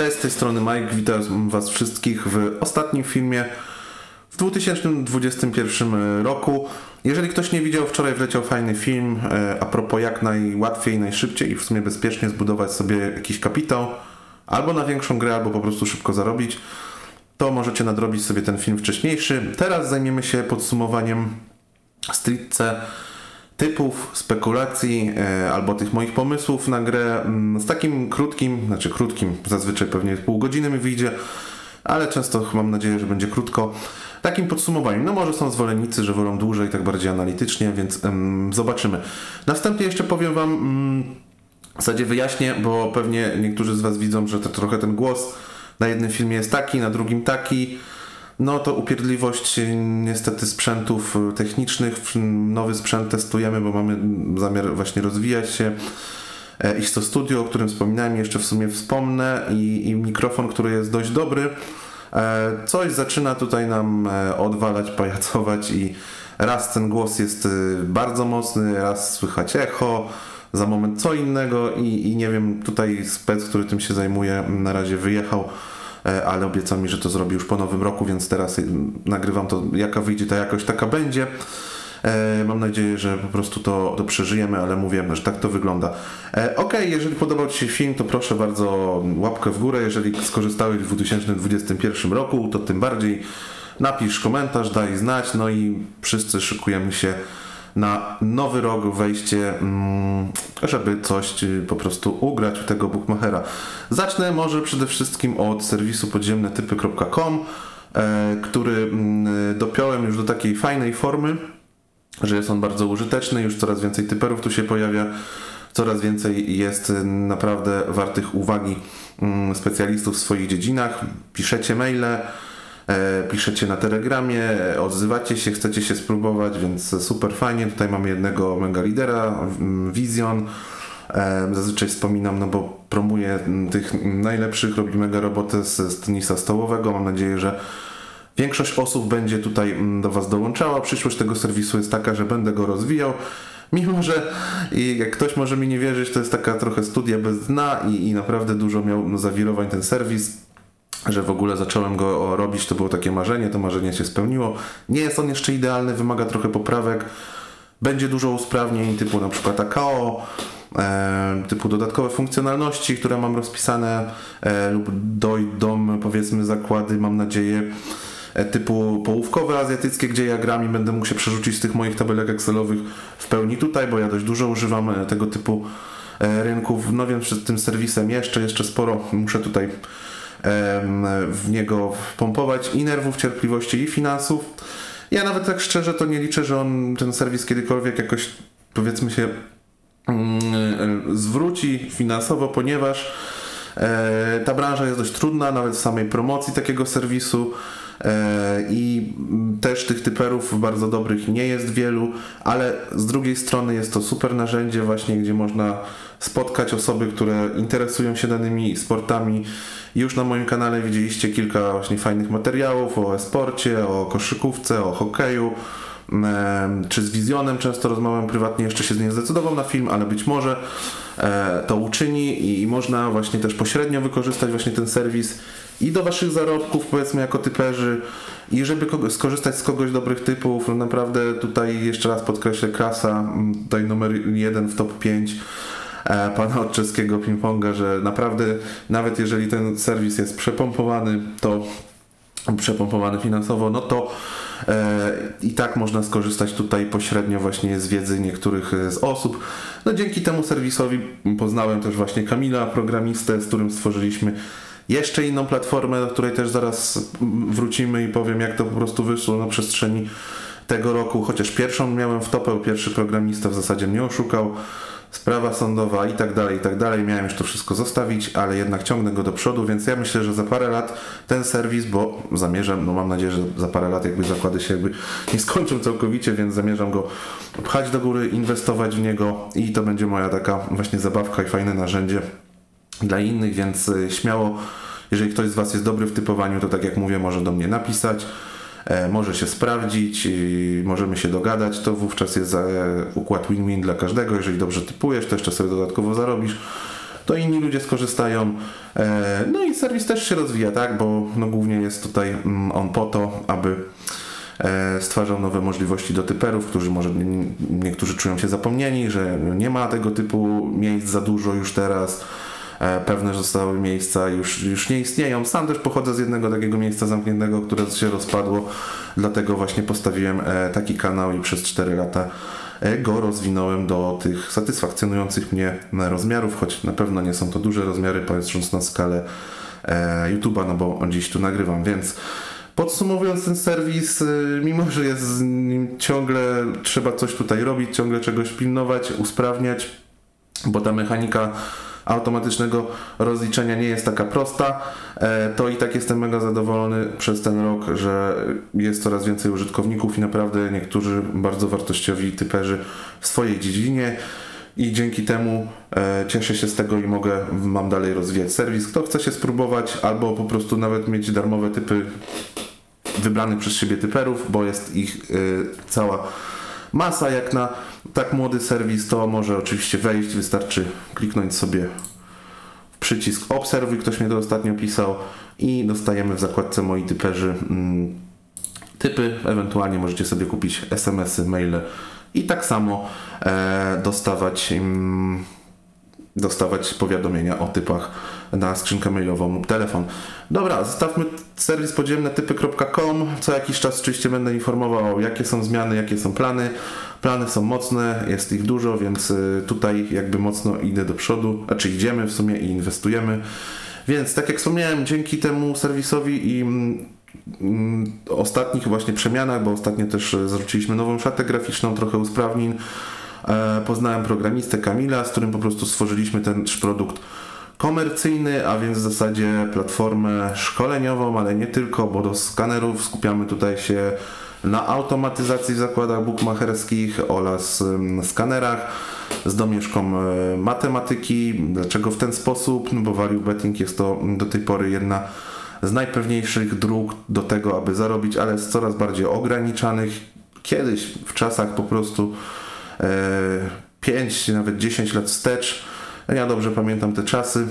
Cześć, z tej strony Mike, witam Was wszystkich w ostatnim filmie w 2021 roku. Jeżeli ktoś nie widział, wczoraj wleciał fajny film a propos jak najłatwiej, najszybciej i w sumie bezpiecznie zbudować sobie jakiś kapitał albo na większą grę, albo po prostu szybko zarobić, to możecie nadrobić sobie ten film wcześniejszy. Teraz zajmiemy się podsumowaniem stricte typów, spekulacji albo tych moich pomysłów na grę z takim krótkim, zazwyczaj pewnie pół godziny mi wyjdzie, ale często mam nadzieję, że będzie krótko, takim podsumowaniem. No może są zwolennicy, że wolą dłużej, tak bardziej analitycznie, więc zobaczymy. Następnie jeszcze powiem Wam, w zasadzie wyjaśnię, bo pewnie niektórzy z Was widzą, że to trochę ten głos na jednym filmie jest taki, na drugim taki. No to upierdliwość niestety sprzętów technicznych. Nowy sprzęt testujemy, bo mamy zamiar właśnie rozwijać się. Iść to studio, o którym wspominałem, jeszcze w sumie wspomnę, i mikrofon, który jest dość dobry. Coś zaczyna tutaj nam odwalać, pajacować i raz ten głos jest bardzo mocny, raz słychać echo, za moment co innego i nie wiem, tutaj spec, który tym się zajmuje, na razie wyjechał, ale obiecał mi, że to zrobi już po nowym roku, więc teraz nagrywam to, jaka wyjdzie, ta jakość taka będzie. Mam nadzieję, że po prostu to przeżyjemy, ale mówię, że tak to wygląda. Ok, jeżeli podobał Ci się film, to proszę bardzo łapkę w górę. Jeżeli skorzystałeś w 2021 roku, to tym bardziej napisz komentarz, daj znać, no i wszyscy szykujemy się na nowy rok, wejście, żeby coś po prostu ugrać u tego bookmachera. Zacznę może przede wszystkim od serwisu podziemnetypy.com, który dopiąłem już do takiej fajnej formy, że jest on bardzo użyteczny, już coraz więcej typerów tu się pojawia, coraz więcej jest naprawdę wartych uwagi specjalistów w swoich dziedzinach. Piszecie maile, piszecie na Telegramie, odzywacie się, chcecie się spróbować, więc super fajnie. Tutaj mamy jednego mega lidera, Vision. Zazwyczaj wspominam, no bo promuję tych najlepszych, robi mega robotę z tenisa stołowego. Mam nadzieję, że większość osób będzie tutaj do Was dołączała. Przyszłość tego serwisu jest taka, że będę go rozwijał. Mimo że jak ktoś może mi nie wierzyć, to jest taka trochę studia bez dna i naprawdę dużo miał zawirowań ten serwis, że w ogóle zacząłem go robić, to było takie marzenie, to marzenie się spełniło. Nie jest on jeszcze idealny, wymaga trochę poprawek. Będzie dużo usprawnień typu na przykład AKO, typu dodatkowe funkcjonalności, które mam rozpisane lub dojdą, powiedzmy, zakłady, mam nadzieję, typu połówkowe azjatyckie, gdzie ja gram i będę mógł się przerzucić z tych moich tabelek excelowych w pełni tutaj, bo ja dość dużo używam tego typu rynków, no więc przed tym serwisem jeszcze sporo muszę tutaj w niego wpompować i nerwów, cierpliwości i finansów. Ja nawet tak szczerze to nie liczę, że ten serwis kiedykolwiek jakoś, powiedzmy się, zwróci finansowo, ponieważ ta branża jest dość trudna, nawet w samej promocji takiego serwisu, i też tych typerów bardzo dobrych nie jest wielu, ale z drugiej strony jest to super narzędzie właśnie, gdzie można spotkać osoby, które interesują się danymi sportami. Już na moim kanale widzieliście kilka właśnie fajnych materiałów o e-sporcie, o koszykówce, o hokeju, czy z Visionem często rozmawiam prywatnie, jeszcze się nie zdecydował na film, ale być może to uczyni i można właśnie też pośrednio wykorzystać właśnie ten serwis i do Waszych zarobków, powiedzmy, jako typerzy, i żeby skorzystać z kogoś dobrych typów. No naprawdę tutaj jeszcze raz podkreślę, klasa, tutaj numer 1 w top 5 pana od czeskiego ping-ponga, że naprawdę nawet jeżeli ten serwis jest przepompowany finansowo, no to i tak można skorzystać tutaj pośrednio właśnie z wiedzy niektórych z osób. No dzięki temu serwisowi poznałem też właśnie Kamila, programistę, z którym stworzyliśmy jeszcze inną platformę, do której też zaraz wrócimy i powiem, jak to po prostu wyszło na przestrzeni tego roku, chociaż pierwszą miałem w topę, pierwszy programista w zasadzie mnie oszukał, sprawa sądowa i tak dalej, miałem już to wszystko zostawić, ale jednak ciągnę go do przodu, więc ja myślę, że za parę lat ten serwis, bo zamierzam, no mam nadzieję, że za parę lat jakby zakłady się nie skończą całkowicie, więc zamierzam go pchać do góry, inwestować w niego i to będzie moja taka właśnie zabawka i fajne narzędzie dla innych, więc śmiało, jeżeli ktoś z Was jest dobry w typowaniu, to tak jak mówię, może do mnie napisać, może się sprawdzić, możemy się dogadać, to wówczas jest układ win-win dla każdego. Jeżeli dobrze typujesz, to jeszcze sobie dodatkowo zarobisz. to inni ludzie skorzystają. No i serwis też się rozwija, tak, bo no głównie jest tutaj on po to, aby stwarzał nowe możliwości do typerów, którzy może niektórzy czują się zapomnieni, że nie ma tego typu miejsc za dużo już teraz. Pewne zostały miejsca już nie istnieją. Sam też pochodzę z jednego takiego miejsca zamkniętego, które się rozpadło, dlatego właśnie postawiłem taki kanał i przez 4 lata go rozwinąłem do tych satysfakcjonujących mnie rozmiarów, choć na pewno nie są to duże rozmiary, patrząc na skalę YouTube'a, no bo dziś tu nagrywam, więc podsumowując ten serwis, mimo że jest z nim ciągle trzeba coś tutaj robić, ciągle czegoś pilnować, usprawniać, bo ta mechanika automatycznego rozliczenia nie jest taka prosta, to i tak jestem mega zadowolony przez ten rok, że jest coraz więcej użytkowników i naprawdę niektórzy bardzo wartościowi typerzy w swojej dziedzinie i dzięki temu cieszę się z tego i mam dalej rozwijać serwis. Kto chce się spróbować albo po prostu nawet mieć darmowe typy wybranych przez siebie typerów, bo jest ich cała masa jak na tak młody serwis, to może oczywiście wejść, wystarczy kliknąć sobie w przycisk obserwuj, ktoś mnie to ostatnio pisał i dostajemy w zakładce moi typerzy typy, ewentualnie możecie sobie kupić SMS-y, maile i tak samo dostawać powiadomienia o typach na skrzynkę mailową lub telefon. Dobra, zostawmy serwis podziemny typy.com. Co jakiś czas oczywiście będę informował, jakie są zmiany, jakie są plany. Plany są mocne, jest ich dużo, więc tutaj jakby mocno idę do przodu, znaczy idziemy w sumie i inwestujemy. Więc tak jak wspomniałem, dzięki temu serwisowi i ostatnich właśnie przemianach, bo ostatnio też zwróciliśmy nową szatę graficzną, trochę usprawnień. Poznałem programistę Kamila, z którym po prostu stworzyliśmy ten produkt komercyjny, a więc w zasadzie platformę szkoleniową, ale nie tylko, bo do skanerów skupiamy tutaj się na automatyzacji w zakładach bookmacherskich oraz skanerach z domieszką matematyki. Dlaczego w ten sposób? No bo value betting jest to do tej pory jedna z najpewniejszych dróg do tego, aby zarobić, ale z coraz bardziej ograniczanych. Kiedyś w czasach po prostu 5, nawet 10 lat wstecz, ja dobrze pamiętam te czasy,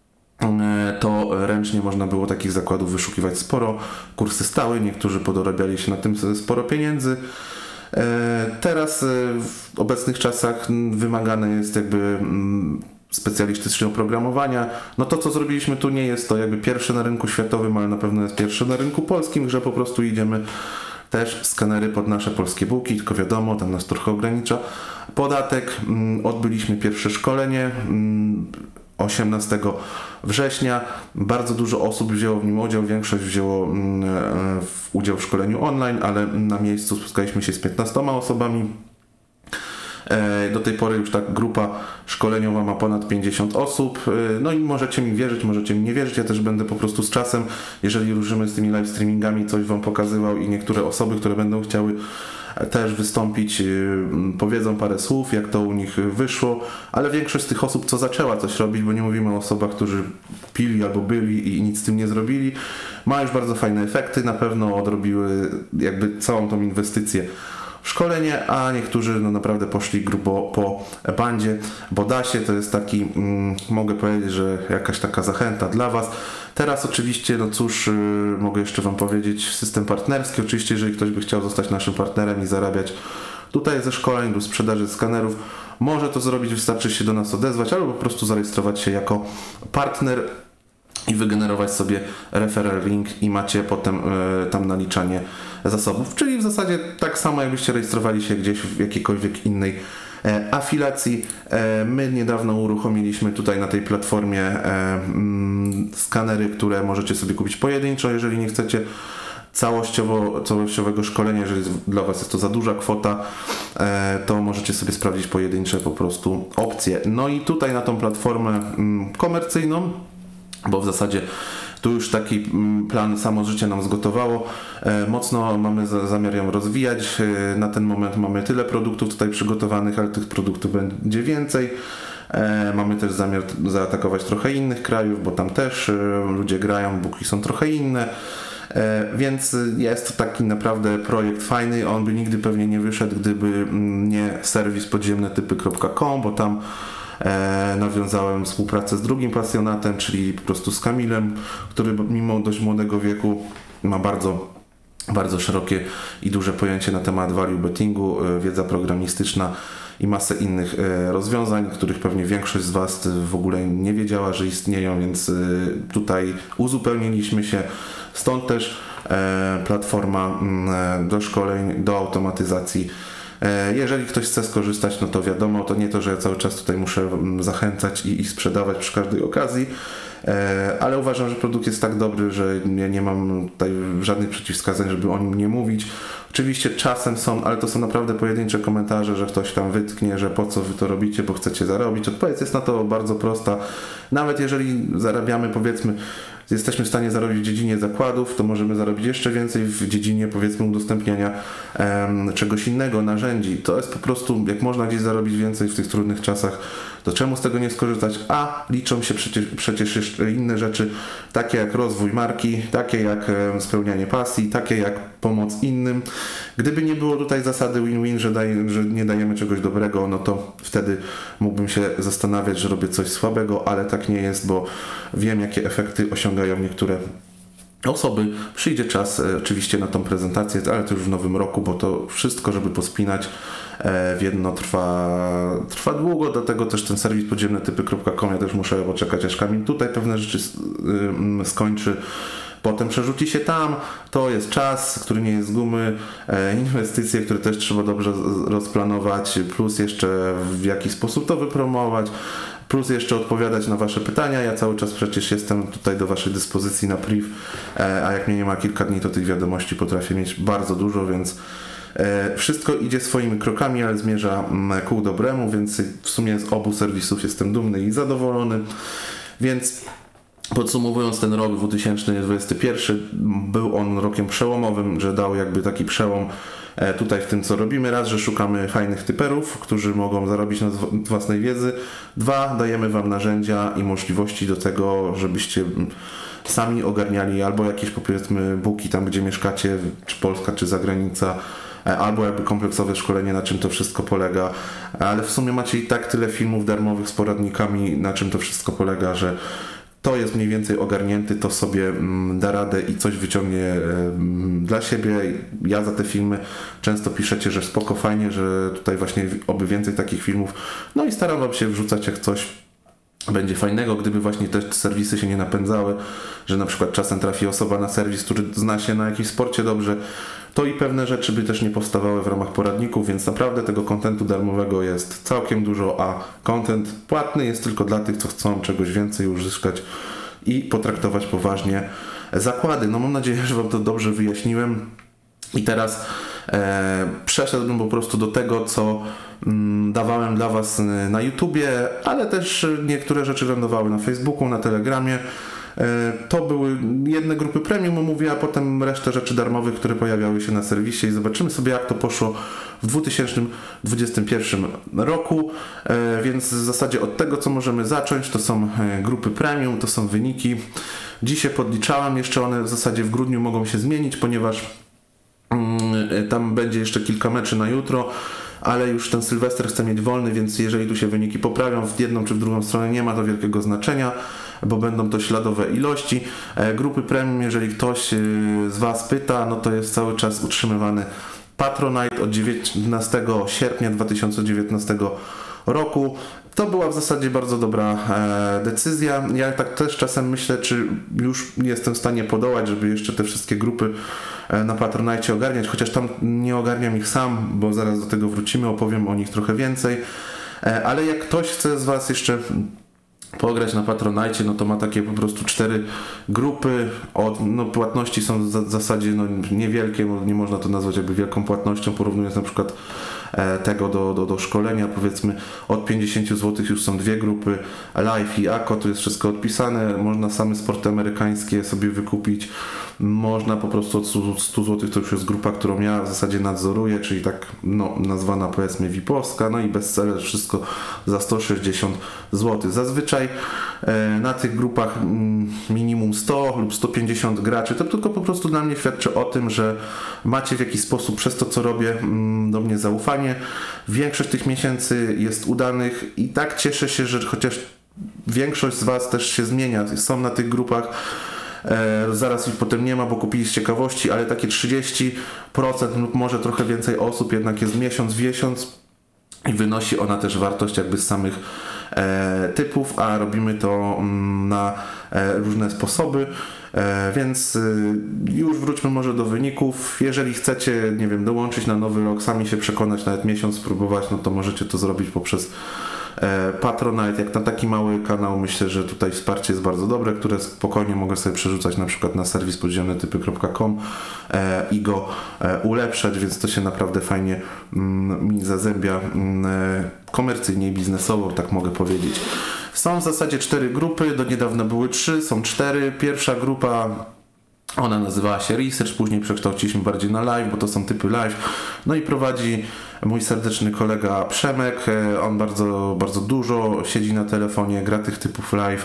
to ręcznie można było takich zakładów wyszukiwać sporo, kursy stały, niektórzy podorabiali się na tym sporo pieniędzy. Teraz w obecnych czasach wymagane jest jakby specjalistyczne oprogramowania. No to co zrobiliśmy tu nie jest to jakby pierwsze na rynku światowym, ale na pewno jest pierwsze na rynku polskim, że po prostu idziemy też skanery pod nasze polskie bułki, tylko wiadomo, tam nas trochę ogranicza podatek. Odbyliśmy pierwsze szkolenie 18 września. Bardzo dużo osób wzięło w nim udział, większość wzięło udział w szkoleniu online, ale na miejscu spotkaliśmy się z 15 osobami. Do tej pory już ta grupa szkoleniowa ma ponad 50 osób. No i możecie mi wierzyć, możecie mi nie wierzyć. Ja też będę po prostu z czasem, jeżeli ruszymy z tymi live streamingami, coś Wam pokazywał i niektóre osoby, które będą chciały też wystąpić, powiedzą parę słów, jak to u nich wyszło, ale większość z tych osób, co zaczęła coś robić, bo nie mówimy o osobach, którzy pili albo byli i nic z tym nie zrobili, ma już bardzo fajne efekty, na pewno odrobiły jakby całą tą inwestycję w szkolenie, a niektórzy no naprawdę poszli grubo po bandzie, bo da się, to jest taki, mogę powiedzieć, że jakaś taka zachęta dla Was. Teraz oczywiście, no cóż, mogę jeszcze Wam powiedzieć, system partnerski, oczywiście jeżeli ktoś by chciał zostać naszym partnerem i zarabiać tutaj ze szkoleń lub sprzedaży skanerów, może to zrobić, wystarczy się do nas odezwać albo po prostu zarejestrować się jako partner i wygenerować sobie referral link i macie potem tam naliczanie zasobów, czyli w zasadzie tak samo jakbyście rejestrowali się gdzieś w jakiejkolwiek innej afilacji. My niedawno uruchomiliśmy tutaj na tej platformie skanery, które możecie sobie kupić pojedynczo, jeżeli nie chcecie całościowego szkolenia, jeżeli dla Was jest to za duża kwota, to możecie sobie sprawdzić pojedyncze po prostu opcje. No i tutaj na tą platformę komercyjną, bo w zasadzie tu już taki plan samo życie nam zgotowało. Mocno mamy zamiar ją rozwijać. Na ten moment mamy tyle produktów tutaj przygotowanych, ale tych produktów będzie więcej. Mamy też zamiar zaatakować trochę innych krajów, bo tam też ludzie grają, booki są trochę inne. Więc jest to taki naprawdę projekt fajny. On by nigdy pewnie nie wyszedł, gdyby nie serwis podziemny typy.com, bo tam nawiązałem współpracę z drugim pasjonatem, czyli po prostu z Kamilem, który mimo dość młodego wieku ma bardzo szerokie i duże pojęcie na temat value bettingu, wiedza programistyczna i masę innych rozwiązań, których pewnie większość z Was w ogóle nie wiedziała, że istnieją, więc tutaj uzupełniliśmy się. Stąd też platforma do szkoleń, do automatyzacji. Jeżeli ktoś chce skorzystać, no to wiadomo, to nie to, że ja cały czas tutaj muszę zachęcać i sprzedawać przy każdej okazji, ale uważam, że produkt jest tak dobry, że ja nie mam tutaj żadnych przeciwwskazań, żeby o nim nie mówić. Oczywiście czasem są, ale to są naprawdę pojedyncze komentarze, że ktoś tam wytknie, że po co wy to robicie, bo chcecie zarobić. Odpowiedź jest na to bardzo prosta. Nawet jeżeli zarabiamy, powiedzmy, jesteśmy w stanie zarobić w dziedzinie zakładów, to możemy zarobić jeszcze więcej w dziedzinie, powiedzmy, udostępniania czegoś innego, narzędzi. To jest po prostu, jak można gdzieś zarobić więcej w tych trudnych czasach, to czemu z tego nie skorzystać? A liczą się przecież jeszcze inne rzeczy, takie jak rozwój marki, takie jak spełnianie pasji, takie jak pomoc innym. Gdyby nie było tutaj zasady win-win, że nie dajemy czegoś dobrego, no to wtedy mógłbym się zastanawiać, że robię coś słabego, ale tak nie jest, bo wiem, jakie efekty osiągają niektóre osoby. Przyjdzie czas oczywiście na tą prezentację, ale to już w nowym roku, bo to wszystko, żeby pospinać w jedno trwa długo, dlatego też ten serwis podziemnetypy.com, ja też muszę poczekać, aż Kamil tutaj pewne rzeczy skończy. Potem przerzuci się tam, to jest czas, który nie jest z gumy, inwestycje, które też trzeba dobrze rozplanować, plus jeszcze w jaki sposób to wypromować, plus jeszcze odpowiadać na Wasze pytania. Ja cały czas przecież jestem tutaj do Waszej dyspozycji na priv, a jak mnie nie ma kilka dni, to tych wiadomości potrafię mieć bardzo dużo, więc wszystko idzie swoimi krokami, ale zmierza ku dobremu, więc w sumie z obu serwisów jestem dumny i zadowolony. Więc podsumowując, ten rok 2021 był on rokiem przełomowym, że dał jakby taki przełom tutaj w tym, co robimy. Raz, że szukamy fajnych typerów, którzy mogą zarobić na własnej wiedzy. Dwa, dajemy Wam narzędzia i możliwości do tego, żebyście sami ogarniali albo jakieś, powiedzmy, booki tam, gdzie mieszkacie, czy Polska, czy zagranica, albo jakby kompleksowe szkolenie, na czym to wszystko polega. Ale w sumie macie i tak tyle filmów darmowych z poradnikami, na czym to wszystko polega, że to jest mniej więcej ogarnięty, to sobie da radę i coś wyciągnie dla siebie. Ja za te filmy często piszecie, że spoko, fajnie, że tutaj właśnie oby więcej takich filmów. No i staram Wam się wrzucać, jak coś będzie fajnego, gdyby właśnie te serwisy się nie napędzały, że na przykład czasem trafi osoba na serwis, który zna się na jakimś sporcie dobrze, to i pewne rzeczy by też nie powstawały w ramach poradników, więc naprawdę tego kontentu darmowego jest całkiem dużo, a kontent płatny jest tylko dla tych, co chcą czegoś więcej uzyskać i potraktować poważnie zakłady. No mam nadzieję, że Wam to dobrze wyjaśniłem i teraz przeszedłbym po prostu do tego, co dawałem dla Was na YouTubie, ale też niektóre rzeczy lądowały na Facebooku, na Telegramie. To były jedne grupy premium, omówię, a potem resztę rzeczy darmowych, które pojawiały się na serwisie i zobaczymy sobie, jak to poszło w 2021 roku. Więc w zasadzie od tego, co możemy zacząć, to są grupy premium, to są wyniki. Dzisiaj podliczałem, jeszcze one w zasadzie w grudniu mogą się zmienić, ponieważ tam będzie jeszcze kilka meczy na jutro, ale już ten Sylwester chce mieć wolny, więc jeżeli tu się wyniki poprawią w jedną czy w drugą stronę, nie ma to wielkiego znaczenia, bo będą to śladowe ilości. Grupy premium, jeżeli ktoś z Was pyta, no to jest cały czas utrzymywany Patronite od 19 sierpnia 2019 roku. To była w zasadzie bardzo dobra decyzja. Ja tak też czasem myślę, czy już jestem w stanie podołać, żeby jeszcze te wszystkie grupy na Patronite ogarniać, chociaż tam nie ogarniam ich sam, bo zaraz do tego wrócimy, opowiem o nich trochę więcej. Ale jak ktoś chce z Was jeszcze pograć na Patronite, no to ma takie po prostu 4 grupy. Płatności są w zasadzie niewielkie, nie można to nazwać jakby wielką płatnością, porównując na przykład tego do szkolenia, powiedzmy od 50 zł już są 2 grupy, Live i Ako, tu jest wszystko odpisane, można same sporty amerykańskie sobie wykupić. można po prostu od 100 zł, to już jest grupa, którą ja w zasadzie nadzoruję, czyli tak no, nazwana powiedzmy VIP-owska, no i bestseller wszystko za 160 zł. Zazwyczaj na tych grupach minimum 100 lub 150 graczy, to tylko po prostu dla mnie świadczy o tym, że macie w jakiś sposób przez to, co robię, do mnie zaufanie. Większość tych miesięcy jest udanych i tak cieszę się, że chociaż większość z Was też się zmienia, są na tych grupach, zaraz ich potem nie ma, bo kupili z ciekawości, ale takie 30% lub może trochę więcej osób jednak jest miesiąc w miesiąc i wynosi ona też wartość jakby z samych typów, a robimy to na różne sposoby. Więc już wróćmy może do wyników. Jeżeli chcecie, nie wiem, dołączyć na nowy rok, sami się przekonać, nawet miesiąc spróbować, no to możecie to zrobić poprzez Patronite. Jak na taki mały kanał, myślę, że tutaj wsparcie jest bardzo dobre, które spokojnie mogę sobie przerzucać na przykład na serwis podziemnetypy.com i go ulepszać, więc to się naprawdę fajnie mi zazębia komercyjnie i biznesowo, tak mogę powiedzieć. Są w zasadzie 4 grupy, do niedawna były 3, są 4. Pierwsza grupa, ona nazywała się Research, później przekształciliśmy bardziej na live, bo to są typy live. No i prowadzi mój serdeczny kolega Przemek, on bardzo, bardzo dużo siedzi na telefonie, gra tych typów live.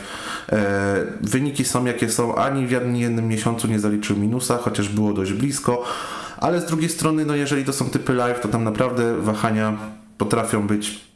Wyniki są jakie są, ani w jednym miesiącu nie zaliczył minusa, chociaż było dość blisko, ale z drugiej strony, no jeżeli to są typy live, to tam naprawdę wahania potrafią być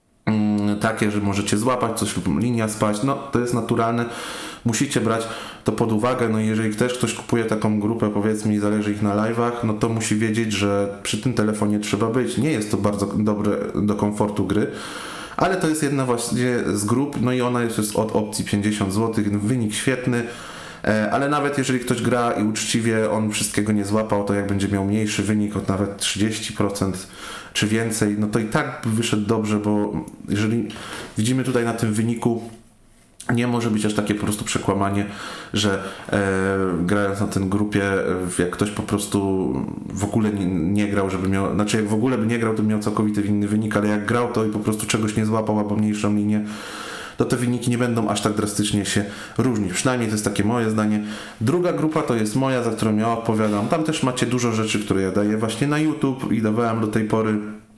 takie, że możecie złapać coś lub linia spaść, no to jest naturalne, musicie brać to pod uwagę, no i jeżeli też ktoś kupuje taką grupę, powiedzmy, i zależy ich na live'ach, no to musi wiedzieć, że przy tym telefonie trzeba być, nie jest to bardzo dobre do komfortu gry, ale to jest jedna właśnie z grup, no i ona jest od opcji 50 zł, wynik świetny, ale nawet jeżeli ktoś gra i uczciwie on wszystkiego nie złapał, to jak będzie miał mniejszy wynik od nawet 30% czy więcej, no to i tak by wyszedł dobrze, bo jeżeli widzimy tutaj na tym wyniku, nie może być aż takie po prostu przekłamanie, że grając na tej grupie, jak ktoś po prostu w ogóle nie grał, żeby miał, znaczy jak w ogóle by nie grał, to by miał całkowity inny wynik, ale jak grał to i po prostu czegoś nie złapał albo mniejszą linię, to te wyniki nie będą aż tak drastycznie się różnić. Przynajmniej to jest takie moje zdanie. Druga grupa to jest moja, za którą ja odpowiadam. Tam też macie dużo rzeczy, które ja daję właśnie na YouTube i dawałem do tej pory,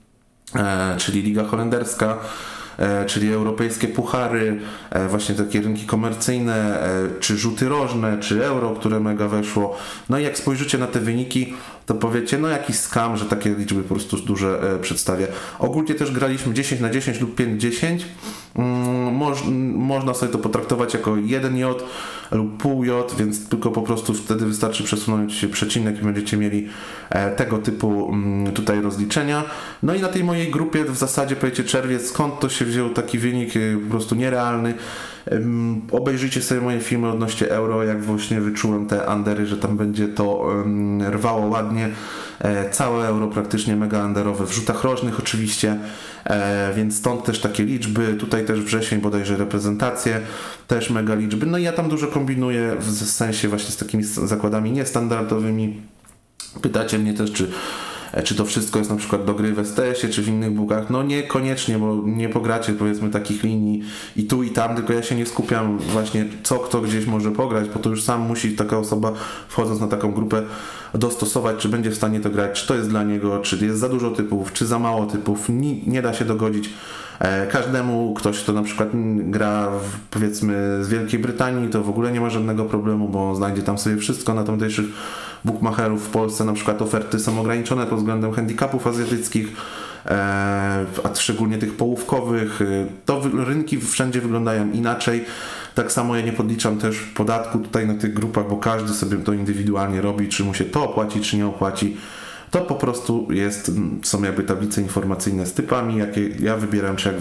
czyli Liga Holenderska, czyli europejskie puchary, właśnie takie rynki komercyjne, czy rzuty rożne, czy euro, które mega weszło. No i jak spojrzycie na te wyniki, to powiecie, no jakiś skam, że takie liczby po prostu duże przedstawię. Ogólnie też graliśmy 10/10 lub 5/10. Można sobie to potraktować jako 1J lub pół J, więc tylko po prostu wtedy wystarczy przesunąć przecinek i będziecie mieli tego typu tutaj rozliczenia. No i na tej mojej grupie w zasadzie powiecie czerwiec, skąd to się wziął taki wynik po prostu nierealny. Obejrzyjcie sobie moje filmy odnośnie euro, jak właśnie wyczułem te undery, że tam będzie to rwało ładnie. Całe euro praktycznie mega underowe, w rzutach rożnych oczywiście, więc stąd też takie liczby. Tutaj też wrzesień bodajże reprezentacje, też mega liczby. No i ja tam dużo kombinuję w sensie właśnie z takimi zakładami niestandardowymi. Pytacie mnie też, czy to wszystko jest na przykład do gry w STS-ie, czy w innych bookach? No niekoniecznie, bo nie pogracie powiedzmy takich linii i tu i tam, tylko ja się nie skupiam właśnie co kto gdzieś może pograć, bo to już sam musi taka osoba wchodząc na taką grupę dostosować, czy będzie w stanie to grać, czy to jest dla niego, czy jest za dużo typów, czy za mało typów, nie da się dogodzić każdemu. Ktoś, kto na przykład gra powiedzmy z Wielkiej Brytanii, to w ogóle nie ma żadnego problemu, bo znajdzie tam sobie wszystko. Na tamtejszych bookmacherów w Polsce na przykład oferty są ograniczone pod względem handicapów azjatyckich, a szczególnie tych połówkowych. To rynki wszędzie wyglądają inaczej. Tak samo ja nie podliczam też podatku tutaj na tych grupach, bo każdy sobie to indywidualnie robi, czy mu się to opłaci, czy nie opłaci. To po prostu są jakby tablice informacyjne z typami, jakie ja wybieram, czy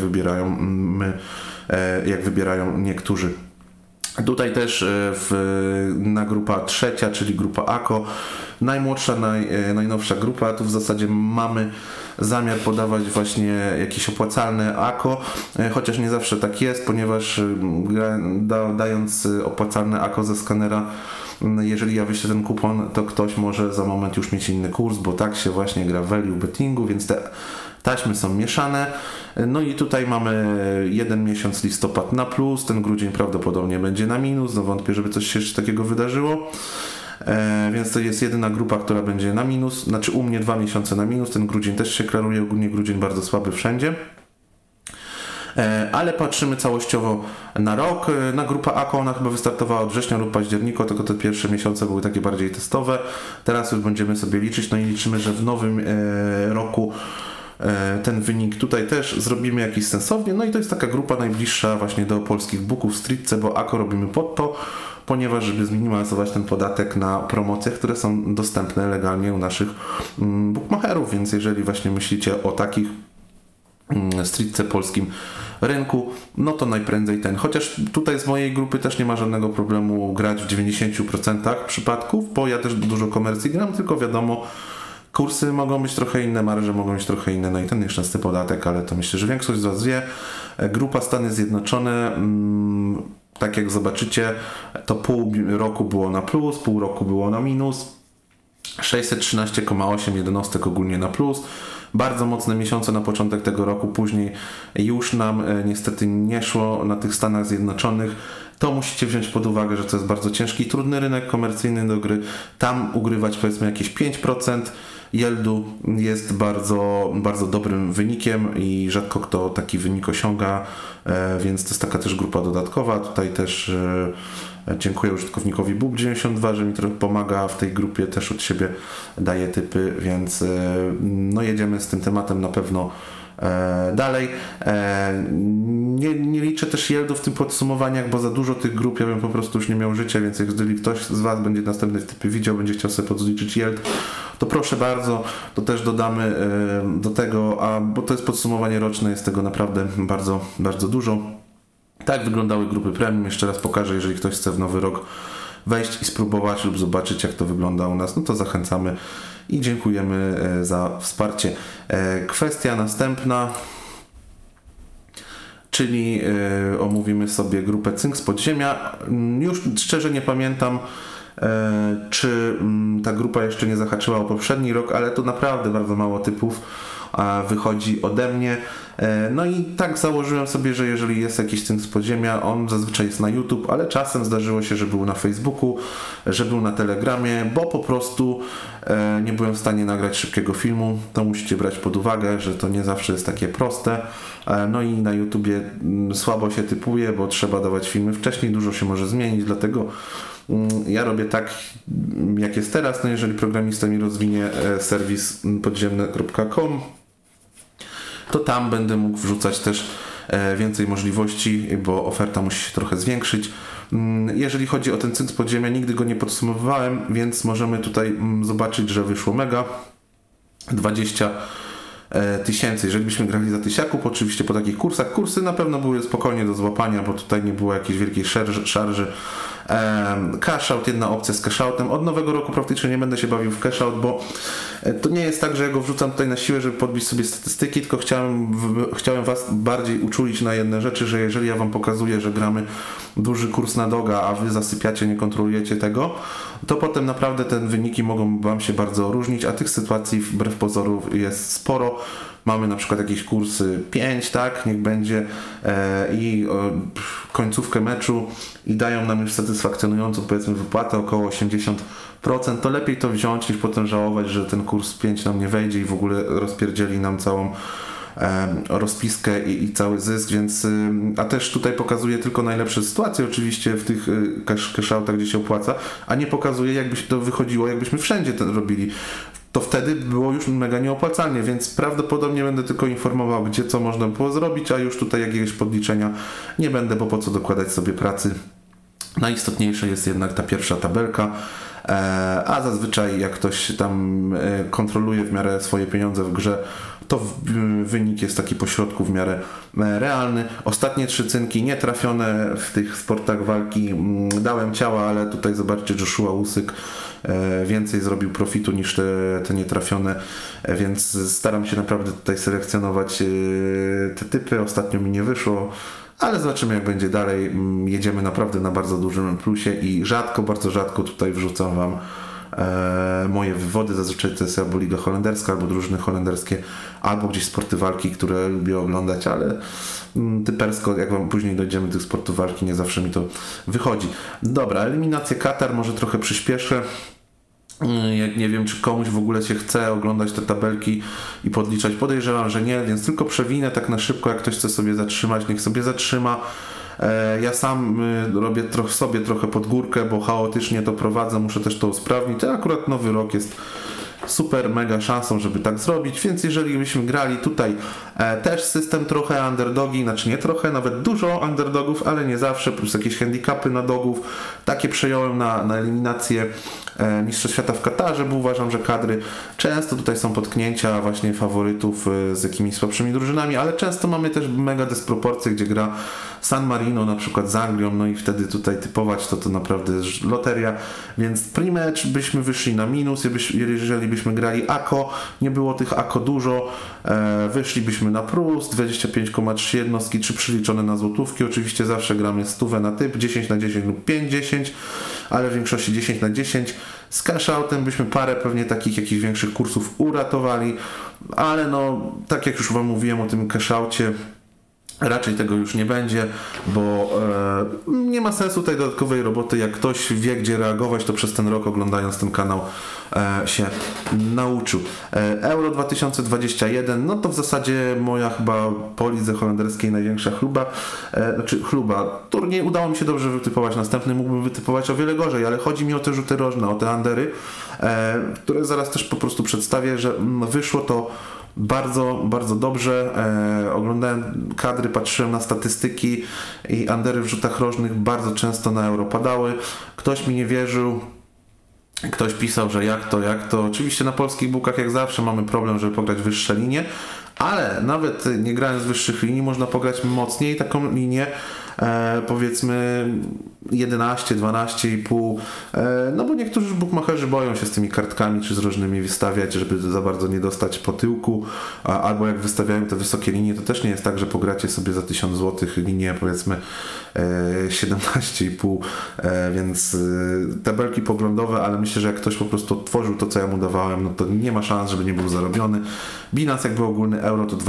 jak wybierają niektórzy. Tutaj też na grupa trzecia, czyli grupa AKO, najmłodsza, najnowsza grupa, tu w zasadzie mamy zamiar podawać właśnie jakieś opłacalne AKO, chociaż nie zawsze tak jest, ponieważ dając opłacalne AKO ze skanera, jeżeli ja wyślę ten kupon, to ktoś może za moment już mieć inny kurs, bo tak się właśnie gra w value bettingu, więc te taśmy są mieszane. No i tutaj mamy jeden miesiąc listopad na plus, ten grudzień prawdopodobnie będzie na minus, no wątpię, żeby coś się jeszcze takiego wydarzyło. więc to jest jedyna grupa, która będzie na minus, znaczy u mnie 2 miesiące na minus, ten grudzień też się klaruje, ogólnie grudzień bardzo słaby wszędzie. Ale patrzymy całościowo na rok. Na grupa AKO ona chyba wystartowała od września lub października, tylko te pierwsze miesiące były takie bardziej testowe. Teraz już będziemy sobie liczyć, no i liczymy, że w nowym roku ten wynik tutaj też zrobimy jakiś sensownie. No i to jest taka grupa najbliższa właśnie do polskich booków stricte, bo AKO robimy pod to, ponieważ żeby zminimalizować ten podatek na promocje, które są dostępne legalnie u naszych bookmacherów, więc jeżeli właśnie myślicie o takich stricte polskim rynku, no to najprędzej ten. Chociaż tutaj z mojej grupy też nie ma żadnego problemu grać w 90% przypadków, bo ja też dużo komercji gram, tylko wiadomo, kursy mogą być trochę inne, marże mogą być trochę inne, no i ten nieszczęsny podatek, ale to myślę, że większość z Was wie. Grupa Stany Zjednoczone, tak jak zobaczycie, to pół roku było na plus, pół roku było na minus, 613,8 jednostek ogólnie na plus. Bardzo mocne miesiące na początek tego roku, później już nam niestety nie szło na tych Stanach Zjednoczonych. To musicie wziąć pod uwagę, że to jest bardzo ciężki i trudny rynek komercyjny do gry. Tam ugrywać powiedzmy jakieś 5% yieldu jest bardzo, bardzo dobrym wynikiem i rzadko kto taki wynik osiąga, więc to jest taka też grupa dodatkowa. Tutaj też dziękuję użytkownikowi Bub92, że mi trochę pomaga w tej grupie, też od siebie daje typy, więc no jedziemy z tym tematem na pewno dalej. Nie liczę też yieldów w tym podsumowaniach, bo za dużo tych grup, ja bym po prostu już nie miał życia, więc jeżeli ktoś z Was będzie następne typy widział, będzie chciał sobie podzliczyć yield, to proszę bardzo, to też dodamy do tego, bo to jest podsumowanie roczne, jest tego naprawdę bardzo, bardzo dużo. Tak wyglądały grupy premium, jeszcze raz pokażę, jeżeli ktoś chce w nowy rok wejść i spróbować lub zobaczyć, jak to wygląda u nas, no to zachęcamy i dziękujemy za wsparcie. Kwestia następna, czyli omówimy sobie grupę Cynk z Podziemia. Już szczerze nie pamiętam, czy ta grupa jeszcze nie zahaczyła o poprzedni rok, ale tu naprawdę bardzo mało typów wychodzi ode mnie. No i tak założyłem sobie, że jeżeli jest jakiś Cynk z Podziemia, on zazwyczaj jest na YouTube, ale czasem zdarzyło się, że był na Facebooku, że był na Telegramie, bo po prostu nie byłem w stanie nagrać szybkiego filmu. To musicie brać pod uwagę, że to nie zawsze jest takie proste. No i na YouTubie słabo się typuje, bo trzeba dawać filmy wcześniej, dużo się może zmienić, dlatego ja robię tak, jak jest teraz. No jeżeli programista mi rozwinie serwis podziemne.com, to tam będę mógł wrzucać też więcej możliwości, bo oferta musi się trochę zwiększyć. Jeżeli chodzi o ten Cynk z Podziemia, nigdy go nie podsumowywałem, więc możemy tutaj zobaczyć, że wyszło mega 20 tysięcy. Jeżeli byśmy grali za tysiaków, oczywiście po takich kursach, kursy na pewno były spokojnie do złapania, bo tutaj nie było jakiejś wielkiej szarży. Cash out, jedna opcja z cash outem. Od nowego roku praktycznie nie będę się bawił w cash out, bo to nie jest tak, że ja go wrzucam tutaj na siłę, żeby podbić sobie statystyki, tylko chciałem Was bardziej uczulić na jedne rzeczy, że jeżeli ja Wam pokazuję, że gramy duży kurs na doga, a Wy zasypiacie, nie kontrolujecie tego, to potem naprawdę te wyniki mogą Wam się bardzo różnić, a tych sytuacji wbrew pozoru jest sporo. Mamy na przykład jakieś kursy 5, tak, niech będzie i końcówkę meczu i dają nam już satysfakcjonującą powiedzmy wypłatę około 80%, to lepiej to wziąć niż potem żałować, że ten kurs 5 nam nie wejdzie i w ogóle rozpierdzieli nam całą rozpiskę i cały zysk, więc a też tutaj pokazuje tylko najlepsze sytuacje oczywiście w tych cash-outach, gdzie się opłaca, a nie pokazuje, jakby się to wychodziło, jakbyśmy wszędzie to robili. To wtedy było już mega nieopłacalnie, więc prawdopodobnie będę tylko informował, gdzie co można było zrobić, a już tutaj jakiegoś podliczenia nie będę, bo po co dokładać sobie pracy. Najistotniejsza jest jednak ta pierwsza tabelka, a zazwyczaj jak ktoś tam kontroluje w miarę swoje pieniądze w grze, to wynik jest taki pośrodku w miarę realny. Ostatnie 3 cynki nietrafione w tych sportach walki. Dałem ciała, ale tutaj zobaczcie, Joshua Usyk więcej zrobił profitu niż te nietrafione, więc staram się naprawdę tutaj selekcjonować te typy. Ostatnio mi nie wyszło, ale zobaczymy, jak będzie dalej. Jedziemy naprawdę na bardzo dużym plusie i rzadko, bardzo rzadko tutaj wrzucam Wam moje wywody. Zazwyczaj to jest albo Liga Holenderska, albo drużyny holenderskie, albo gdzieś sporty walki, które lubię oglądać, ale typersko, jak wam później dojdziemy do tych sportów walki, nie zawsze mi to wychodzi. Dobra, eliminację Katar może trochę przyspieszę. Nie wiem, czy komuś w ogóle się chce oglądać te tabelki i podliczać. Podejrzewam, że nie, więc tylko przewinę tak na szybko, jak ktoś chce sobie zatrzymać, niech sobie zatrzyma. Ja sam robię sobie trochę pod górkę, bo chaotycznie to prowadzę, muszę też to usprawnić. To akurat nowy rok jest super, mega szansą, żeby tak zrobić, więc jeżeli byśmy grali tutaj też system trochę underdogi, znaczy nie trochę, nawet dużo underdogów, ale nie zawsze, plus jakieś handicapy na dogów, takie przejąłem na eliminację Mistrzostw Świata w Katarze, bo uważam, że kadry często tutaj są potknięcia właśnie faworytów z jakimiś słabszymi drużynami, ale często mamy też mega dysproporcje, gdzie gra San Marino na przykład z Anglią, no i wtedy tutaj typować to naprawdę jest loteria, więc pre-match byśmy wyszli na minus, jeżeli byśmy grali AKO, nie było tych AKO dużo, wyszlibyśmy na plus, 25,3 jednostki, czy przeliczone na złotówki, oczywiście zawsze gramy 100 na typ, 10 na 10 lub 5-10, ale w większości 10 na 10. Z cash-outem byśmy parę pewnie takich jakichś większych kursów uratowali, ale no, tak jak już wam mówiłem o tym cash-oucie, raczej tego już nie będzie, bo nie ma sensu tej dodatkowej roboty. Jak ktoś wie, gdzie reagować, to przez ten rok oglądając ten kanał się nauczył. Euro 2021, no to w zasadzie moja chyba po lidze holenderskiej największa chluba. Turniej udało mi się dobrze wytypować, następny mógłbym wytypować o wiele gorzej, ale chodzi mi o te rzuty rożne, o te undery, które zaraz też po prostu przedstawię, że wyszło to bardzo, bardzo dobrze. Oglądałem kadry, patrzyłem na statystyki i undery w rzutach rożnych bardzo często na euro padały. Ktoś mi nie wierzył, ktoś pisał, że jak to. Oczywiście na polskich bookach jak zawsze mamy problem, żeby pograć wyższe linie, ale nawet nie grając wyższych linii można pograć mocniej taką linię, powiedzmy 11, 12,5, no bo niektórzy bookmacherzy boją się z tymi kartkami czy z różnymi wystawiać, żeby za bardzo nie dostać po tyłku, albo jak wystawiają te wysokie linie, to też nie jest tak, że pogracie sobie za 1000 zł linię powiedzmy 17,5, więc tabelki poglądowe, ale myślę, że jak ktoś po prostu otworzył to, co ja mu dawałem, no to nie ma szans, żeby nie był zarobiony. Bilans jakby ogólny euro to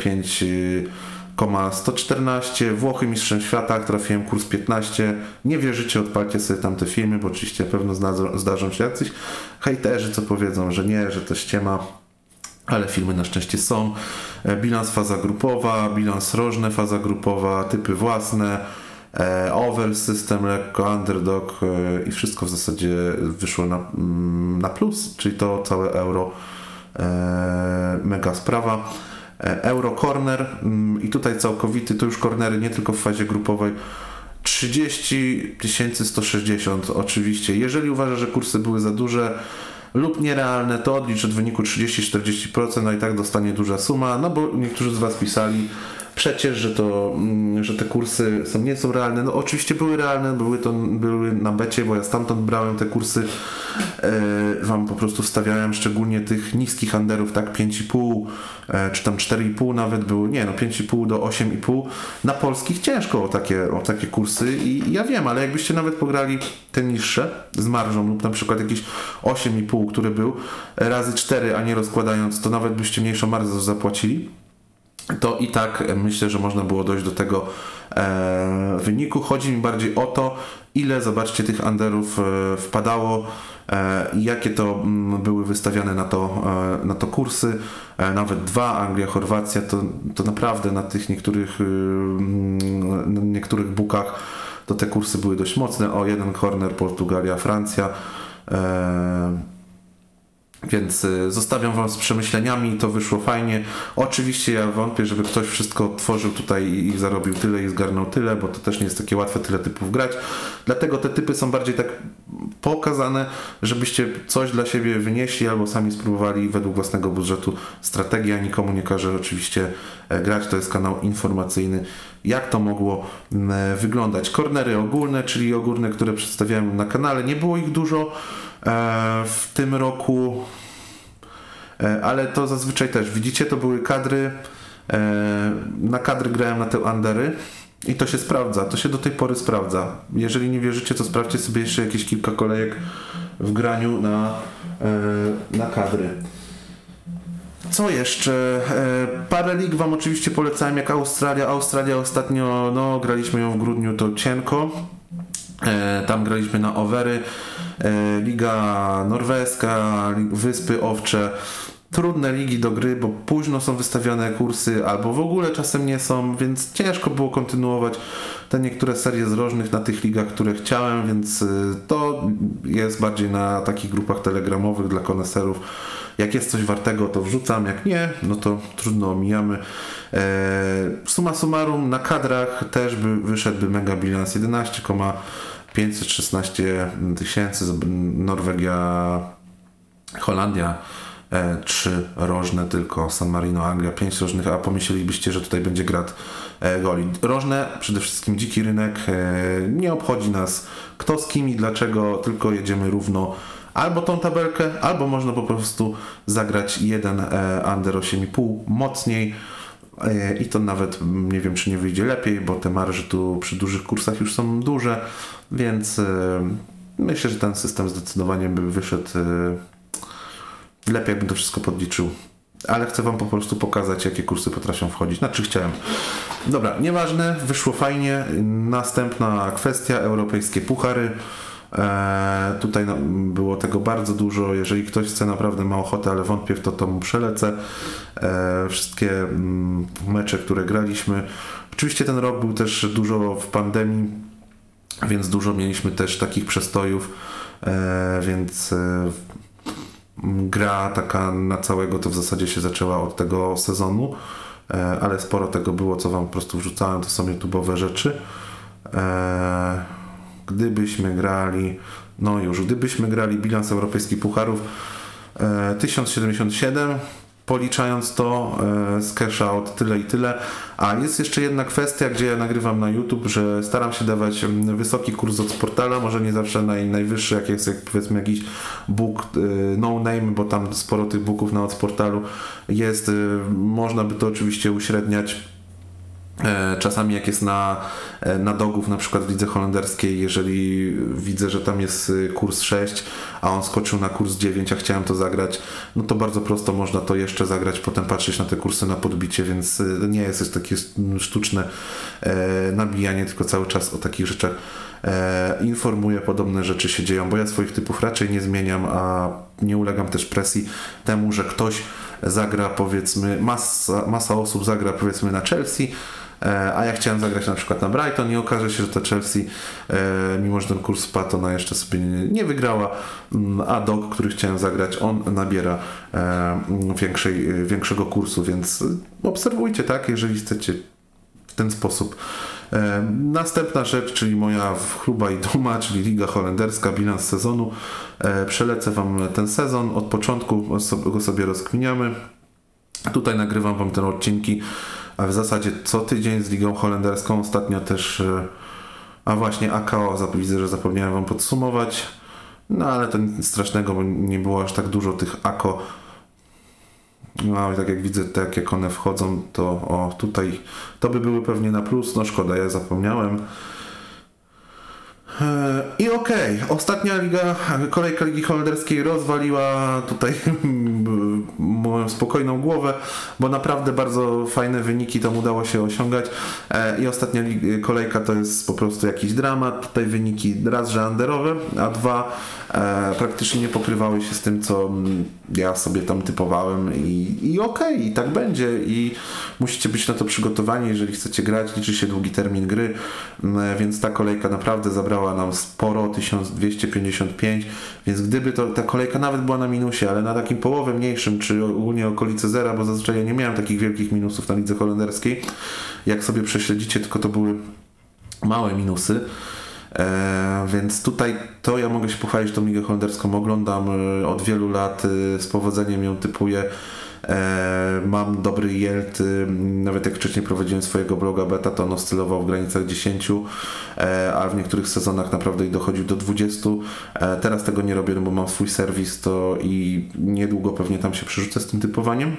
25,114, Włochy mistrzem świata, trafiłem kurs 15, nie wierzycie, odpalcie sobie tam te filmy, bo oczywiście pewno zdarzą się jacyś hejterzy, co powiedzą, że nie, że to ściema, ale filmy na szczęście są. Bilans faza grupowa, bilans rożne faza grupowa, typy własne, over system, lekko underdog i wszystko w zasadzie wyszło na plus, czyli to całe euro, mega sprawa. Euro corner i tutaj całkowity, to już cornery nie tylko w fazie grupowej, 30 160 oczywiście. Jeżeli uważa, że kursy były za duże lub nierealne, to odlicz od wyniku 30-40%, no i tak dostanie duża suma, no bo niektórzy z was pisali przecież, że te kursy nie są realne. No oczywiście były realne, były na becie, bo ja stamtąd brałem te kursy, wam po prostu wstawiałem szczególnie tych niskich underów, tak, 5,5 czy tam 4,5 nawet były, 5,5 do 8,5 na polskich ciężko o takie kursy i ja wiem, ale jakbyście nawet pograli te niższe z marżą lub na przykład jakieś 8,5, który był razy 4, a nie rozkładając, to nawet byście mniejszą marżę zapłacili, to i tak myślę, że można było dojść do tego wyniku. Chodzi mi bardziej o to, ile, zobaczcie, tych underów wpadało i jakie to były wystawiane na to kursy. Nawet 2, Anglia, Chorwacja, to naprawdę na tych niektórych bookach to te kursy były dość mocne. O, jeden corner, Portugalia, Francja. Więc zostawiam wam z przemyśleniami, to wyszło fajnie. Oczywiście ja wątpię, żeby ktoś wszystko tworzył tutaj i zarobił tyle i zgarnął tyle, bo to też nie jest takie łatwe tyle typów grać. Dlatego te typy są bardziej tak pokazane, żebyście coś dla siebie wynieśli albo sami spróbowali według własnego budżetu. Strategia, nikomu nie każe oczywiście grać, to jest kanał informacyjny, jak to mogło wyglądać. Kornery ogólne, czyli ogólne, które przedstawiałem na kanale, nie było ich dużo w tym roku, ale to zazwyczaj też, widzicie, to były kadry, na kadry grałem na te undery i to się sprawdza, to się do tej pory sprawdza. Jeżeli nie wierzycie, to sprawdźcie sobie jeszcze jakieś kilka kolejek w graniu na kadry. Co jeszcze? Parę lig wam oczywiście polecałem, jak Australia. Australia ostatnio, no graliśmy ją w grudniu, to cienko. Tam graliśmy na overy. Liga norweska, Wyspy Owcze. Trudne ligi do gry, bo późno są wystawiane kursy, albo w ogóle czasem nie są, więc ciężko było kontynuować te niektóre serie zrożnych na tych ligach, które chciałem, więc to jest bardziej na takich grupach telegramowych dla koneserów. Jak jest coś wartego, to wrzucam, jak nie, no to trudno, omijamy. Summa summarum, na kadrach też wyszedłby mega bilans 11,516 tysięcy, Norwegia, Holandia 3 rożne tylko, San Marino, Anglia 5 rożnych, a pomyślelibyście, że tutaj będzie grad goli. Rożne, przede wszystkim dziki rynek, nie obchodzi nas kto z kim i dlaczego, tylko jedziemy równo albo tą tabelkę, albo można po prostu zagrać jeden under 8,5 mocniej i to nawet nie wiem, czy nie wyjdzie lepiej, bo te marże tu przy dużych kursach już są duże, więc myślę, że ten system zdecydowanie by wyszedł lepiej, jakbym to wszystko podliczył. Ale chcę wam po prostu pokazać, jakie kursy potrafią wchodzić. Znaczy chciałem. Dobra, nieważne, wyszło fajnie. Następna kwestia, europejskie puchary. Tutaj było tego bardzo dużo. Jeżeli ktoś chce, naprawdę ma ochotę, ale wątpię w to, to mu przelecę. Wszystkie mecze, które graliśmy. Oczywiście ten rok był też dużo w pandemii, więc dużo mieliśmy też takich przestojów, więc gra taka na całego to w zasadzie się zaczęła od tego sezonu, ale sporo tego było, co wam po prostu wrzucałem, to są YouTube'owe rzeczy. Gdybyśmy grali bilans europejskich pucharów 1077, policzając to z cash out tyle i tyle. A jest jeszcze jedna kwestia, gdzie ja nagrywam na YouTube, że staram się dawać wysoki kurs od portala, może nie zawsze najwyższy, jak jest powiedzmy jakiś book no name, bo tam sporo tych booków na od portalu jest, można by to oczywiście uśredniać. Czasami jak jest na dogów, na przykład w lidze holenderskiej, jeżeli widzę, że tam jest kurs 6, a on skoczył na kurs 9, a chciałem to zagrać, no to bardzo prosto można to jeszcze zagrać, potem patrzeć na te kursy na podbicie, więc nie jest to takie sztuczne nabijanie, tylko cały czas o takich rzeczach informuję, podobne rzeczy się dzieją, bo ja swoich typów raczej nie zmieniam, a nie ulegam też presji temu, że ktoś zagra, powiedzmy, masa osób zagra, powiedzmy, na Chelsea, a ja chciałem zagrać na przykład na Brighton i okaże się, że ta Chelsea, mimo że ten kurs spadł, ona jeszcze sobie nie wygrała, a dog, który chciałem zagrać, on nabiera większego kursu, więc obserwujcie, tak, jeżeli chcecie w ten sposób. Następna rzecz, czyli moja chluba i duma, czyli Liga Holenderska, bilans sezonu. Przelecę wam ten sezon, od początku go sobie rozkminiamy. Tutaj nagrywam wam te odcinki, a w zasadzie co tydzień z Ligą Holenderską. Ostatnio też, a właśnie AKO, widzę, że zapomniałem wam podsumować. No ale to nic strasznego, bo nie było aż tak dużo tych AKO. No i tak jak widzę, tak jak one wchodzą, to tutaj to by były pewnie na plus, no szkoda, ja zapomniałem. I okej, ostatnia kolejka Ligi Holenderskiej rozwaliła tutaj moją spokojną głowę, bo naprawdę bardzo fajne wyniki tam udało się osiągać i ostatnia kolejka to jest po prostu jakiś dramat. Tutaj wyniki raz, że underowe, a dwa praktycznie nie pokrywały się z tym, co ja sobie tam typowałem i okej, i tak będzie i musicie być na to przygotowani, jeżeli chcecie grać, liczy się długi termin gry, więc ta kolejka naprawdę zabrała nam sporo, 1255, więc gdyby ta kolejka nawet była na minusie, ale na takim połowę mniejszym, czy ogólnie okolicy zera, bo zazwyczaj ja nie miałem takich wielkich minusów na lidze holenderskiej, jak sobie prześledzicie, tylko to były małe minusy. Więc tutaj to ja mogę się pochwalić tą ligę holenderską, oglądam od wielu lat, z powodzeniem ją typuję, mam dobry yield, nawet jak wcześniej prowadziłem swojego bloga beta, to on oscylował w granicach 10, a w niektórych sezonach naprawdę i dochodził do 20. Teraz tego nie robię, no bo mam swój serwis to i niedługo pewnie tam się przerzucę z tym typowaniem.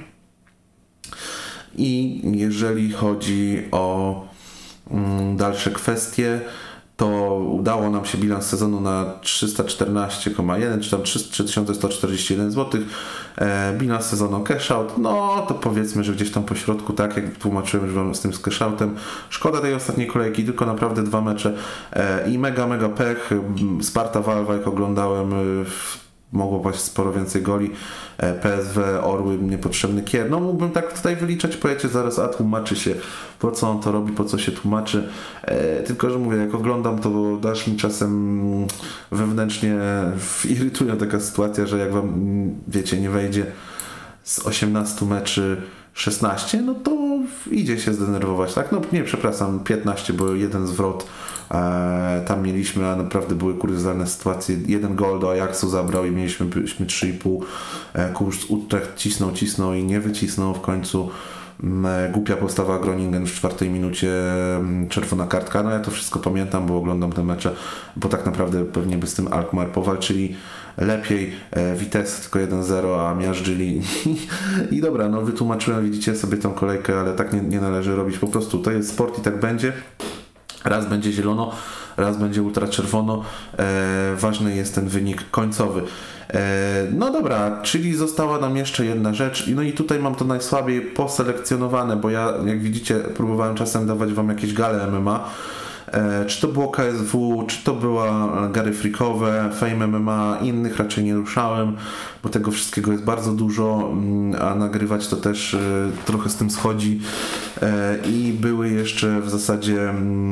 I jeżeli chodzi o dalsze kwestie, to udało nam się bilans sezonu na 314,1 czy tam 3141 zł. Bilans sezonu cash out, no to powiedzmy, że gdzieś tam po środku, tak jak tłumaczyłem już wam z tym cash outem. Szkoda tej ostatniej kolejki, tylko naprawdę 2 mecze i mega pech. Sparta Walwa, jak oglądałem, mogło paść sporo więcej goli. PSW, Orły, niepotrzebny kier. No mógłbym tak tutaj wyliczać, powiecie zaraz, a tłumaczy się, po co on to robi, po co się tłumaczy. Tylko, że mówię, jak oglądam, to dasz mi czasem wewnętrznie irytuje taka sytuacja, że jak wam, wiecie, nie wejdzie z 18 meczy 16, no to idzie się zdenerwować, tak? No nie, przepraszam, 15, bo jeden zwrot tam mieliśmy, a naprawdę były kuriozalne sytuacje. Jeden gol do Ajaxu zabrał i mieliśmy 3,5. Kurs Utrecht cisnął i nie wycisnął w końcu. Głupia postawa Groningen w 4 minucie, czerwona kartka. No ja to wszystko pamiętam, bo oglądam te mecze, bo tak naprawdę pewnie by z tym Alkmaar powalczyli lepiej. Vitesse tylko 1-0, a miażdżyli. I dobra, no wytłumaczyłem, widzicie sobie tą kolejkę, ale tak nie należy robić. Po prostu to jest sport i tak będzie. Raz będzie zielono, raz będzie ultraczerwono. Ważny jest ten wynik końcowy. No dobra, czyli została nam jeszcze jedna rzecz. No i tutaj mam to najsłabiej poselekcjonowane, bo ja, jak widzicie, próbowałem czasem dawać wam jakieś gale MMA. Czy to było KSW, czy to była gary freakowe, Fame MMA, innych raczej nie ruszałem, bo tego wszystkiego jest bardzo dużo, a nagrywać to też trochę z tym schodzi. I były jeszcze w zasadzie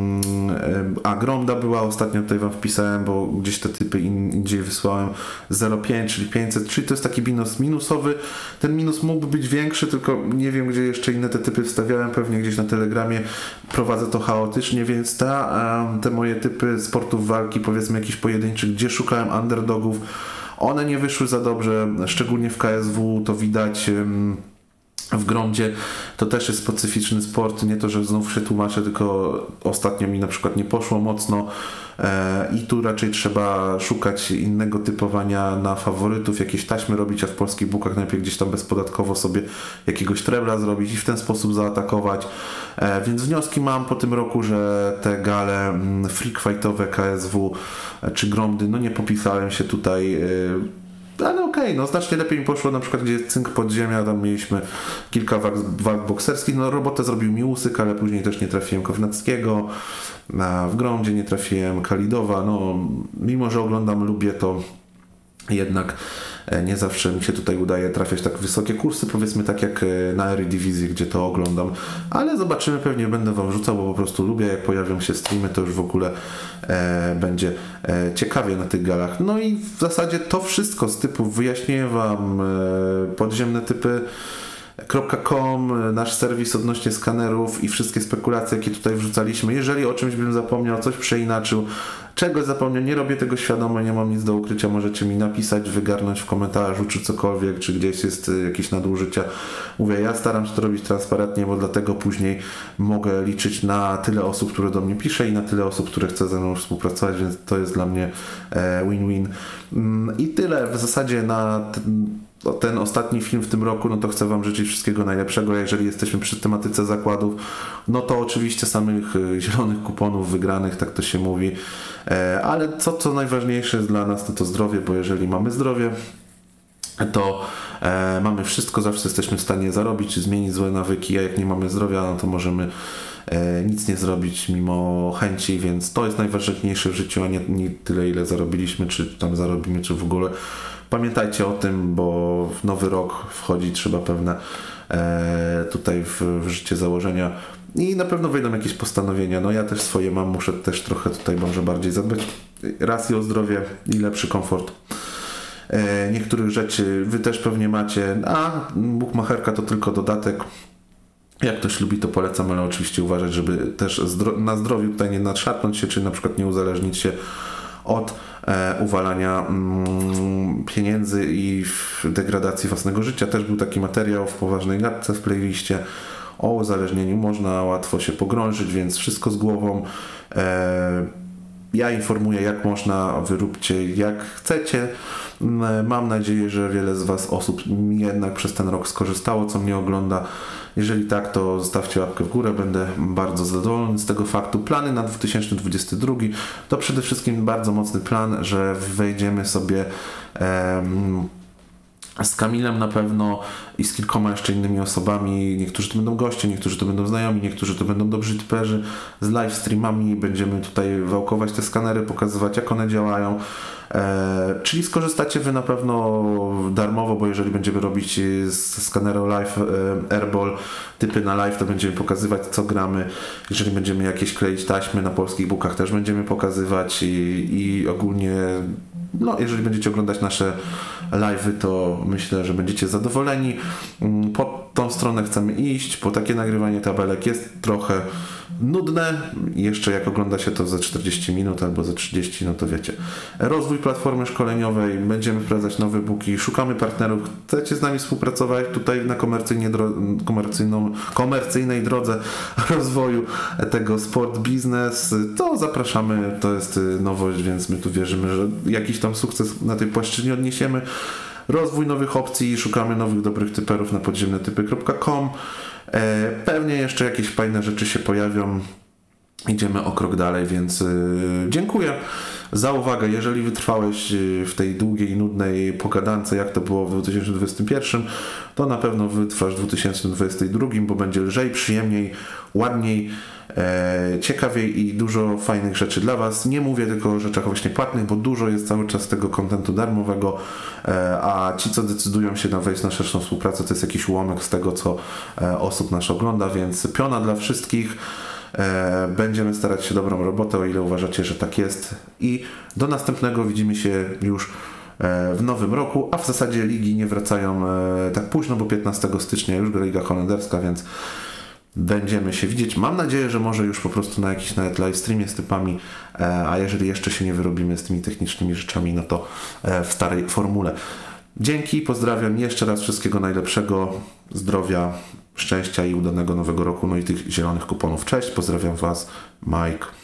Gromda była, ostatnio tutaj wam wpisałem, bo gdzieś te typy indziej wysłałem, 0,5, czyli 500, czyli to jest taki minus minusowy. Ten minus mógłby być większy, tylko nie wiem, gdzie jeszcze inne te typy wstawiałem, pewnie gdzieś na Telegramie, prowadzę to chaotycznie, więc te moje typy sportów walki, powiedzmy jakichś pojedynczych, gdzie szukałem underdogów, one nie wyszły za dobrze, szczególnie w KSW to widać. W Gromdzie to też jest specyficzny sport, nie to, że znów się tłumaczę, tylko ostatnio mi na przykład nie poszło mocno i tu raczej trzeba szukać innego typowania na faworytów, jakieś taśmy robić, a w polskich bookach najpierw gdzieś tam bezpodatkowo sobie jakiegoś trebla zrobić i w ten sposób zaatakować. Więc wnioski mam po tym roku, że te gale freak fightowe KSW czy Gromdy, no nie popisałem się tutaj. Ale okej, no znacznie lepiej mi poszło na przykład, gdzie jest Cynk Podziemia, tam mieliśmy kilka walk bokserskich, no robotę zrobił mi Usyk, ale później też nie trafiłem Kownackiego, w Gromdzie nie trafiłem Kalidowa, no mimo, że oglądam, lubię to, jednak nie zawsze mi się tutaj udaje trafiać tak wysokie kursy, powiedzmy tak jak na Eredivisie, gdzie to oglądam, ale zobaczymy, pewnie będę wam rzucał, bo po prostu lubię, jak pojawią się streamy, to już w ogóle będzie ciekawie na tych galach. No i w zasadzie to wszystko z typów wyjaśnię wam, podziemne typy .com, nasz serwis odnośnie skanerów i wszystkie spekulacje, jakie tutaj wrzucaliśmy. Jeżeli o czymś bym zapomniał, coś przeinaczył, czegoś zapomniał, nie robię tego świadomie, nie mam nic do ukrycia, możecie mi napisać, wygarnąć w komentarzu, czy cokolwiek, czy gdzieś jest jakieś nadużycia. Mówię, ja staram się to robić transparentnie, bo dlatego później mogę liczyć na tyle osób, które do mnie pisze i na tyle osób, które chce ze mną współpracować, więc to jest dla mnie win-win. I tyle w zasadzie na ten ostatni film w tym roku, no to chcę wam życzyć wszystkiego najlepszego. Jeżeli jesteśmy przy tematyce zakładów, no to oczywiście samych zielonych kuponów wygranych, tak to się mówi, ale co najważniejsze jest dla nas, to zdrowie, bo jeżeli mamy zdrowie, to mamy wszystko, zawsze jesteśmy w stanie zarobić czy zmienić złe nawyki, a jak nie mamy zdrowia, no to możemy nic nie zrobić mimo chęci, więc to jest najważniejsze w życiu, a nie tyle, ile zarobiliśmy, czy tam zarobimy, czy w ogóle. Pamiętajcie o tym, bo w nowy rok wchodzi, trzeba pewne tutaj w życie założenia i na pewno wejdą jakieś postanowienia. No ja też swoje mam, muszę też trochę tutaj może bardziej zadbać. Raz i o zdrowie i lepszy komfort. Niektórych rzeczy wy też pewnie macie, a bukmacherka to tylko dodatek. Jak ktoś lubi, to polecam, ale oczywiście uważać, żeby też na zdrowiu tutaj nie nadszarpnąć się, czy na przykład nie uzależnić się od uwalania pieniędzy i degradacji własnego życia. Też był taki materiał w poważnej gadce w playliście o uzależnieniu. Można łatwo się pogrążyć, więc wszystko z głową. Ja informuję, jak można, wyróbcie jak chcecie. Mam nadzieję, że wiele z was osób jednak przez ten rok skorzystało, co mnie ogląda. Jeżeli tak, to zostawcie łapkę w górę, będę bardzo zadowolony z tego faktu. Plany na 2022 to przede wszystkim bardzo mocny plan, że wejdziemy sobie z Kamilem na pewno i z kilkoma jeszcze innymi osobami. Niektórzy to będą goście, niektórzy to będą znajomi, niektórzy to będą dobrzy typerzy. Z live streamami będziemy tutaj wałkować te skanery, pokazywać jak one działają. Czyli skorzystacie wy na pewno darmowo, bo jeżeli będziemy robić z skaneru live airball typy na live, to będziemy pokazywać co gramy. Jeżeli będziemy jakieś kleić taśmy na polskich bookach, też będziemy pokazywać i ogólnie no, jeżeli będziecie oglądać nasze live'y, to myślę, że będziecie zadowoleni. Po tą stronę chcemy iść, bo takie nagrywanie tabelek jest trochę nudne. Jeszcze jak ogląda się to za 40 minut albo za 30, no to wiecie. Rozwój platformy szkoleniowej, będziemy wprowadzać nowe booki, szukamy partnerów. Chcecie z nami współpracować tutaj na komercyjnej drodze rozwoju tego sport biznes, to zapraszamy. To jest nowość, więc my tu wierzymy, że jakiś tam sukces na tej płaszczyźnie odniesiemy. Rozwój nowych opcji, szukamy nowych dobrych typerów na podziemnetypy.com. Pewnie jeszcze jakieś fajne rzeczy się pojawią. Idziemy o krok dalej, więc dziękuję za uwagę. Jeżeli wytrwałeś w tej długiej i nudnej pogadance, jak to było w 2021, to na pewno wytrwasz w 2022, bo będzie lżej, przyjemniej, ładniej, ciekawiej i dużo fajnych rzeczy dla Was. Nie mówię tylko o rzeczach właśnie płatnych, bo dużo jest cały czas tego kontentu darmowego, a ci, co decydują się na wejść na szerszą współpracę, to jest jakiś ułamek z tego, co osób nas ogląda, więc piona dla wszystkich. Będziemy starać się dobrą robotę, o ile uważacie, że tak jest. I do następnego, widzimy się już w nowym roku, a w zasadzie ligi nie wracają tak późno, bo 15 stycznia już gra Liga Holenderska, więc będziemy się widzieć. Mam nadzieję, że może już po prostu na jakiś nawet live streamie z typami, a jeżeli jeszcze się nie wyrobimy z tymi technicznymi rzeczami, no to w starej formule. Dzięki, pozdrawiam jeszcze raz, wszystkiego najlepszego, zdrowia, szczęścia i udanego nowego roku, no i tych zielonych kuponów. Cześć, pozdrawiam Was, Mike.